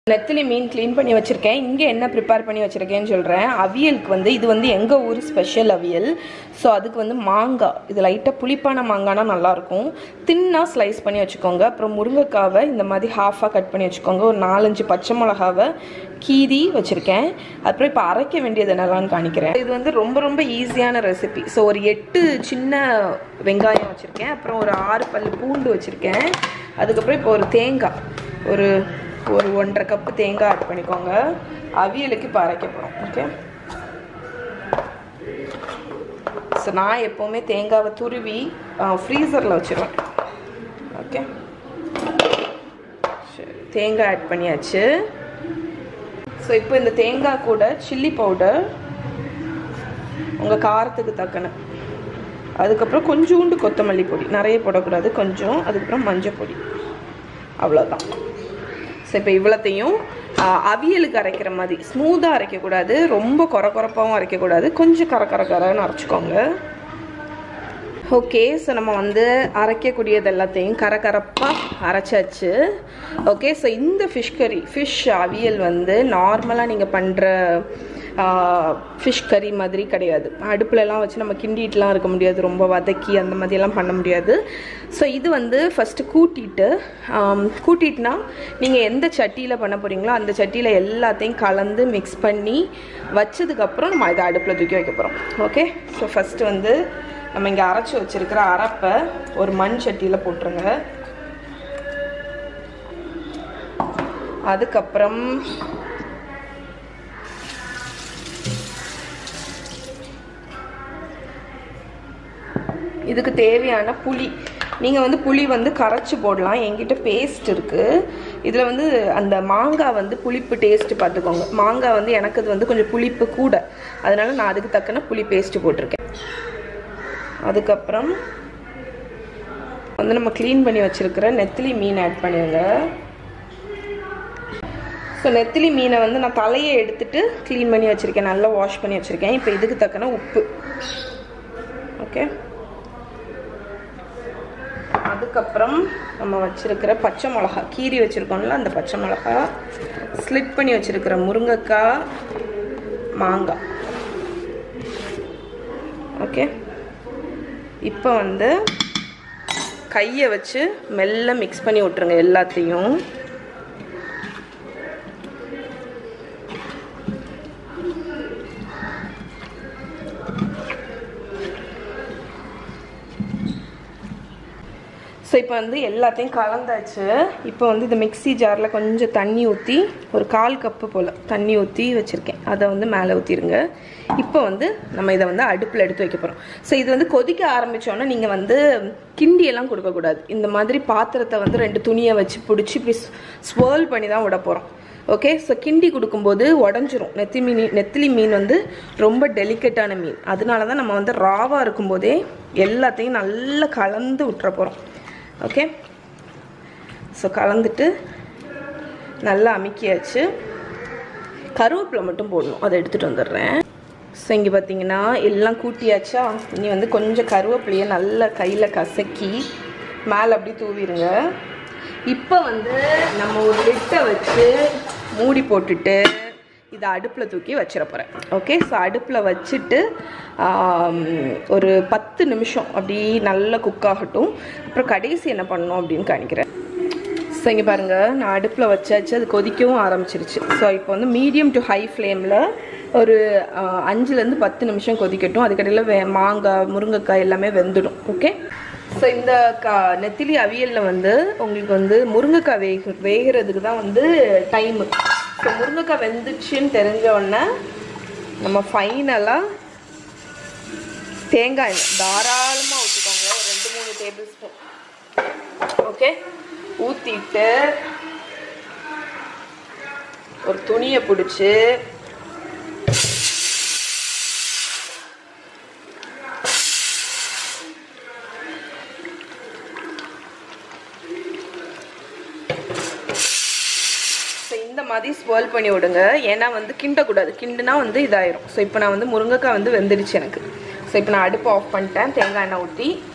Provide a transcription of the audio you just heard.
நெத்திலி மீன் க்ளீன் பண்ணி வச்சுருக்கேன். இங்கே என்ன ப்ரிப்பேர் பண்ணி வச்சுருக்கேன்னு சொல்கிறேன். அவியலுக்கு வந்து இது வந்து எங்கள் ஊர் ஸ்பெஷல் அவியல். ஸோ அதுக்கு வந்து மாங்காய், இது லைட்டாக புளிப்பான மாங்காய்னா நல்லாயிருக்கும். தின்னாக ஸ்லைஸ் பண்ணி வச்சுக்கோங்க. அப்புறம் முருங்கைக்காவை இந்த மாதிரி ஹாஃபாக கட் பண்ணி வச்சுக்கோங்க. ஒரு 4-5 பச்சை மிளகாவை கீரி வச்சுருக்கேன். அப்புறம் இப்போ அரைக்க வேண்டியது என்னெல்லாம்னு காணிக்கிறேன். இது வந்து ரொம்ப ரொம்ப ஈஸியான ரெசிபி. ஸோ ஒரு 8 சின்ன வெங்காயம் வச்சுருக்கேன். அப்புறம் ஒரு 6 பல் பூண்டு வச்சுருக்கேன். அதுக்கப்புறம் இப்போ ஒரு தேங்காய், ஒரு 1.5 கப்பு தேங்காய் ஆட் பண்ணிக்கோங்க. அவியலுக்கு இப்போ அரைக்க போகிறோம். ஓகே, ஸோ நான் எப்போவுமே தேங்காவை துருவி ஃப்ரீசரில் வச்சுருவேன். ஓகே, சரி, தேங்காய் ஆட் பண்ணியாச்சு. ஸோ இப்போ இந்த தேங்காய் கூட சில்லி பவுடர் உங்கள் காரத்துக்கு தக்கன, அதுக்கப்புறம் கொஞ்சோண்டு கொத்தமல்லி பொடி, நிறைய போடக்கூடாது, கொஞ்சம், அதுக்கப்புறம் மஞ்சள் பொடி, அவ்வளோதான். ஸோ இப்போ இவ்வளோத்தையும் அவியலுக்கு அரைக்கிற மாதிரி ஸ்மூத்தாக அரைக்கக்கூடாது, ரொம்ப கொரப்பாகவும் அரைக்கக்கூடாது, கொஞ்சம் கரன்னு அரைச்சிக்கோங்க. ஓகே, ஸோ நம்ம வந்து அரைக்கக்கூடியது எல்லாத்தையும் கரப்பாக அரைச்சாச்சு. ஓகே, ஸோ இந்த ஃபிஷ் அவியல் வந்து நார்மலாக நீங்கள் பண்ணுற ஃபிஷ் கறி மாதிரி கிடையாது. அடுப்புலலாம் வச்சு நம்ம கிண்டிட்டுலாம் இருக்க முடியாது, ரொம்ப வதக்கி அந்த மாதிரியெல்லாம் பண்ண முடியாது. ஸோ இது வந்து ஃபஸ்ட்டு கூட்டிட்டுனா நீங்கள் எந்த சட்டியில் பண்ண போகிறீங்களோ அந்த சட்டியில் எல்லாத்தையும் கலந்து மிக்ஸ் பண்ணி வச்சதுக்கப்புறம் நம்ம இதை அடுப்பில் தூக்கி வைக்க போகிறோம். ஓகே, ஸோ ஃபஸ்ட்டு வந்து நம்ம இங்கே அரைச்சி வச்சுருக்கிற அரைப்பை ஒரு மண் சட்டியில் போட்டுருங்க. அதுக்கப்புறம் இதுக்கு தேவையான புளி, நீங்கள் வந்து புளி வந்து கரைச்சி போடலாம். என்கிட்ட பேஸ்ட் இருக்குது. இதில் வந்து அந்த மாங்காய் வந்து புளிப்பு டேஸ்ட்டு பார்த்துக்கோங்க. மாங்காய் வந்து எனக்கு அது வந்து கொஞ்சம் புளிப்பு கூட, அதனால நான் அதுக்கு தக்கன புளி பேஸ்ட்டு போட்டிருக்கேன். அதுக்கப்புறம் வந்து நம்ம க்ளீன் பண்ணி வச்சுருக்கிற நெத்திலி மீன் ஆட் பண்ணிடுங்க. ஸோ நெத்திலி மீனை வந்து நான் தலையை எடுத்துகிட்டு க்ளீன் பண்ணி வச்சுருக்கேன், நல்லா வாஷ் பண்ணி வச்சுருக்கேன். இப்போ இதுக்கு தக்கன உப்பு. ஓகே, அதுக்கப்புறம் நம்ம வச்சுருக்கிற பச்சை மிளகா, கீரி வச்சுருக்கோம்ல அந்த பச்சை மிளகா, ஸ்லிட் பண்ணி வச்சுருக்கிற முருங்கைக்காய், மாங்காய். ஓகே, இப்போ வந்து கையை வச்சு மெல்ல மிக்ஸ் பண்ணி விட்டுருங்க எல்லாத்தையும். ஸோ இப்போ வந்து எல்லாத்தையும் கலந்தாச்சு. இப்போ வந்து இந்த மிக்ஸி ஜாரில் கொஞ்சம் தண்ணி ஊற்றி, ஒரு 1/4 கப்பு போல் தண்ணி ஊற்றி வச்சுருக்கேன், அதை வந்து மேலே ஊற்றிடுங்க. இப்போ வந்து நம்ம இதை வந்து அடுப்பில் எடுத்து வைக்க போகிறோம். ஸோ இது வந்து கொதிக்க ஆரம்பித்தோன்னா நீங்கள் வந்து கிண்டியெல்லாம் கொடுக்கக்கூடாது. இந்த மாதிரி பாத்திரத்தை வந்து 2 துணியை வச்சு பிடிச்சி இப்படி ஸ்வேர்ல் பண்ணி தான் விட போகிறோம். ஓகே, ஸோ கிண்டி கொடுக்கும்போது உடஞ்சிரும். நெத்திலி மீன் வந்து ரொம்ப டெலிகேட்டான மீன், அதனால தான் நம்ம வந்து ராவாக இருக்கும்போதே எல்லாத்தையும் நல்லா கலந்து விட்டுற போகிறோம். ஓகே, ஸோ கலந்துட்டு நல்லா அமுக்கியாச்சு. கருவேப்பிலை மட்டும் போடணும், அதை எடுத்துகிட்டு வந்துடுறேன். ஸோ இங்கே பார்த்தீங்கன்னா எல்லாம் கூட்டியாச்சா. இனி வந்து கொஞ்சம் கருவேப்பிலையை நல்லா கையில் கசக்கி மேலே அப்படி தூவிடுங்க. இப்போ வந்து நம்ம ஒரு லிட்டை வச்சு மூடி போட்டுட்டு இதை அடுப்பில் தூக்கி வச்சிட போகிறேன். ஓகே, ஸோ அடுப்பில் வச்சுட்டு ஒரு 10 நிமிஷம் அப்படி நல்லா குக் ஆகட்டும். அப்புறம் கடைசி என்ன பண்ணணும் அப்படின்னு காணிக்கிறேன். ஸோ இங்கே பாருங்கள், நான் அடுப்பில் வச்சாச்சு, அது கொதிக்கவும் ஆரம்பிச்சிருச்சு. ஸோ இப்போ வந்து மீடியம் டு ஹை ஃப்ளேமில் ஒரு 5-10 நிமிஷம் கொதிக்கட்டும். அதுக்கடையில் மாங்காய், முருங்கைக்காய் எல்லாமே வெந்துடும். ஓகே, ஸோ இந்த நெத்திலி அவியலில் வந்து உங்களுக்கு வந்து முருங்கைக்காய் வேகிறதுக்கு தான் வந்து டைமு. ஸோ முருங்கைக்காய் வெந்துச்சுன்னு தெரிஞ்ச உடனே நம்ம ஃபைனலாக தேங்காய் எண்ணெய் தாராளமாக ஊற்றிக்கோங்க, ஒரு 2-3 டேபிள் ஸ்பூன். ஓகே, ஊற்றிட்டு ஒரு துணியை பிடிச்சி இந்த மாதிரி ஸ்வேர்ல் பண்ணி விடுங்க. ஏன்னா வந்து கிண்டக்கூடாது, கிண்டுனா வந்து இதாயிரும். ஸோ இப்போ நான் வந்து முருங்கைக்காய் வந்து வெந்துடுச்சு எனக்கு. ஸோ இப்போ நான் அடுப்பு ஆஃப் பண்ணிட்டேன். தேங்காய் எண்ணெய் ஊற்றி